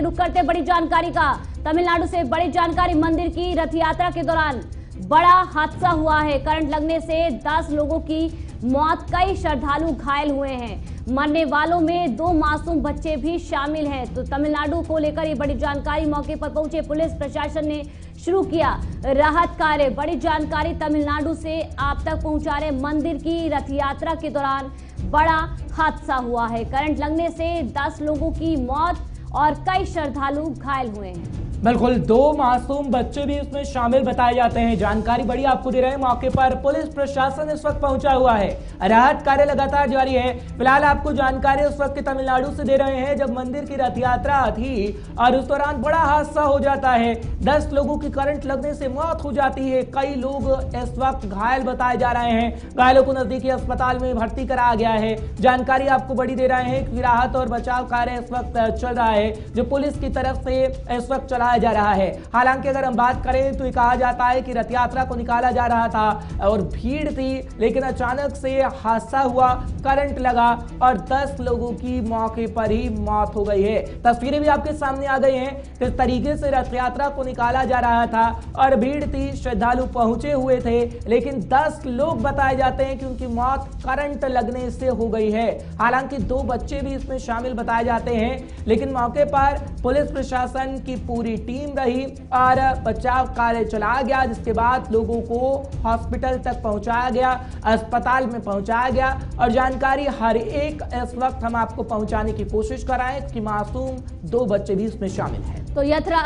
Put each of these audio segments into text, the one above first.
रुक करते बड़ी जानकारी का। तमिलनाडु से बड़ी जानकारी, मंदिर की रथ यात्रा के दौरान बड़ा हादसा हुआ है। करंट लगने से 10 लोगों की मौत, कई श्रद्धालु घायल हुए हैं। मरने वालों में 2 मासूम बच्चे भी शामिल हैं। तो तमिलनाडु को लेकर ये बड़ी जानकारी, मौके पर पहुंचे पुलिस प्रशासन ने शुरू किया राहत कार्य। बड़ी जानकारी तमिलनाडु से आप तक पहुंचा रहे। मंदिर की रथ यात्रा के दौरान बड़ा हादसा हुआ है। करंट लगने से 10 लोगों की मौत और कई श्रद्धालु घायल हुए हैं। बिल्कुल, 2 मासूम बच्चे भी इसमें शामिल बताए जाते हैं। जानकारी बड़ी आपको दे रहे हैं। मौके पर पुलिस प्रशासन इस वक्त पहुंचा हुआ है। राहत कार्य लगातार जारी है। फिलहाल आपको जानकारी उस वक्त तमिलनाडु से दे रहे हैं जब मंदिर की रथ यात्रा थी और उस दौरान बड़ा हादसा हो जाता है। 10 लोगों की करंट लगने से मौत हो जाती है। कई लोग इस वक्त घायल बताए जा रहे हैं। घायलों को नजदीकी अस्पताल में भर्ती कराया गया है। जानकारी आपको बड़ी दे रहे हैं कि राहत और बचाव कार्य इस वक्त चल रहा है, जो पुलिस की तरफ से इस वक्त चला जा रहा है। हालांकि अगर हम बात करें तो ये कहा जाता है कि रथ यात्रा को निकाला जा रहा था और भीड़ थी, लेकिन अचानक से हादसा हुआ, करंट लगा और 10 लोगों की मौके पर ही मौत हो गई है। तस्वीरें भी आपके सामने आ गई हैं। किस तरीके से रथ यात्रा को निकाला जा रहा था और भीड़ थी, श्रद्धालु पहुंचे हुए थे, लेकिन 10 लोग बताए जाते हैं कि उनकी मौत करंट लगने से हो गई है। हालांकि 2 बच्चे भी इसमें शामिल बताए जाते हैं, लेकिन मौके पर पुलिस प्रशासन की पूरी टीम रही और बचाव कार्य चलाया गया, जिसके बाद लोगों को हॉस्पिटल तक पहुंचाया गया, अस्पताल में पहुंचाया गया और जानकारी हर एक इस वक्त हम आपको पहुंचाने की कोशिश कर रहे हैं कि मासूम 2 बच्चे भी इसमें शामिल हैं। तो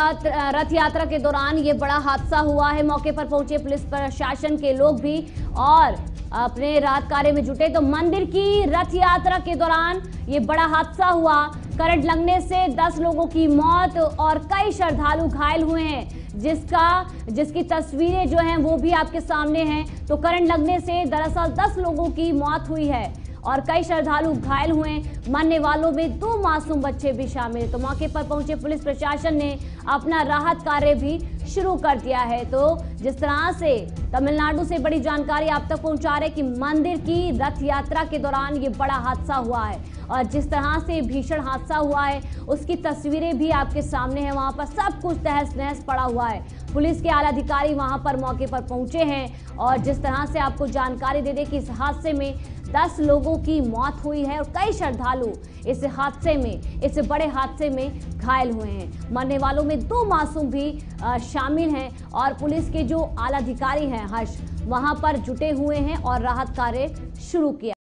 रथ यात्रा के दौरान ये बड़ा हादसा हुआ है। मौके पर पहुंचे पुलिस प्रशासन के लोग भी और अपने राहत कार्य में जुटे। तो मंदिर की रथ यात्रा के दौरान ये बड़ा हादसा हुआ। करंट लगने से 10 लोगों की मौत और कई श्रद्धालु घायल हुए हैं, जिसकी तस्वीरें जो हैं वो भी आपके सामने हैं। तो करंट लगने से दरअसल 10 लोगों की मौत हुई है और कई श्रद्धालु घायल हुए। मरने वालों में 2 मासूम बच्चे भी शामिल हैं। तो मौके पर पहुंचे पुलिस प्रशासन ने अपना राहत कार्य भी शुरू कर दिया है। तो जिस तरह से तमिलनाडु से बड़ी जानकारी आप तक पहुंचा रहे कि मंदिर की रथ यात्रा के दौरान ये बड़ा हादसा हुआ है और जिस तरह से भीषण हादसा हुआ है उसकी तस्वीरें भी आपके सामने हैं। वहां पर सब कुछ तहस नहस पड़ा हुआ है। पुलिस के आला अधिकारी वहां पर मौके पर पहुंचे हैं और जिस तरह से आपको जानकारी दे दें कि इस हादसे में 10 लोगों की मौत हुई है और कई श्रद्धालु इस बड़े हादसे में घायल हुए हैं। मरने वालों में 2 मासूम भी शामिल हैं और पुलिस के जो आला अधिकारी हैं हर्ष, वहां पर जुटे हुए हैं और राहत कार्य शुरू किया।